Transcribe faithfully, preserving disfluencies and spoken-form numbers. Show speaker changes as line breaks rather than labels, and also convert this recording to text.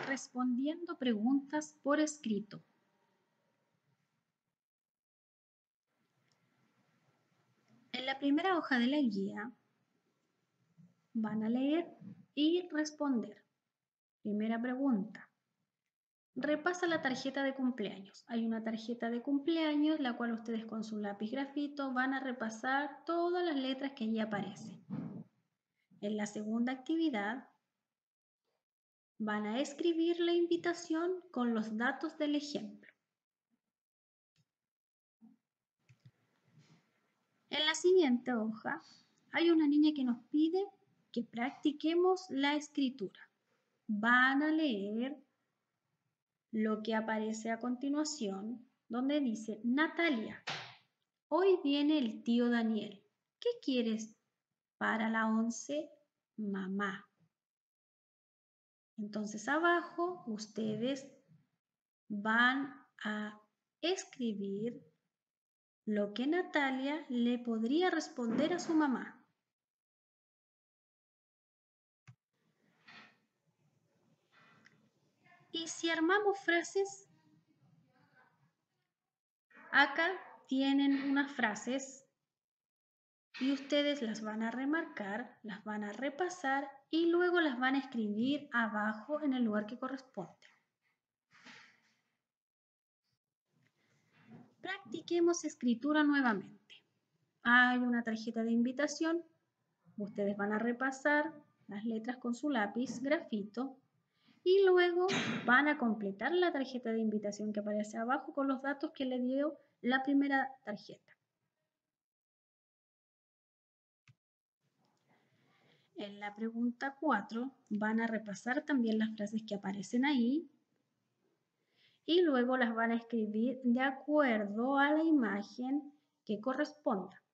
respondiendo preguntas por escrito. En la primera hoja de la guía van a leer y responder. Primera pregunta. Repasa la tarjeta de cumpleaños. Hay una tarjeta de cumpleaños, la cual ustedes con su lápiz grafito van a repasar todas las letras que allí aparecen. En la segunda actividad van a escribir la invitación con los datos del ejemplo. En la siguiente hoja hay una niña que nos pide que practiquemos la escritura. Van a leer lo que aparece a continuación, donde dice: Natalia, hoy viene el tío Daniel. ¿Qué quieres para la once? Mamá. Entonces abajo ustedes van a escribir lo que Natalia le podría responder a su mamá. Y si armamos frases, acá tienen unas frases y ustedes las van a remarcar, las van a repasar y luego las van a escribir abajo en el lugar que corresponde. Practiquemos escritura nuevamente. Hay una tarjeta de invitación. Ustedes van a repasar las letras con su lápiz grafito y luego van a completar la tarjeta de invitación que aparece abajo con los datos que le dio la primera tarjeta. En la pregunta cuatro van a repasar también las frases que aparecen ahí y luego las van a escribir de acuerdo a la imagen que corresponda.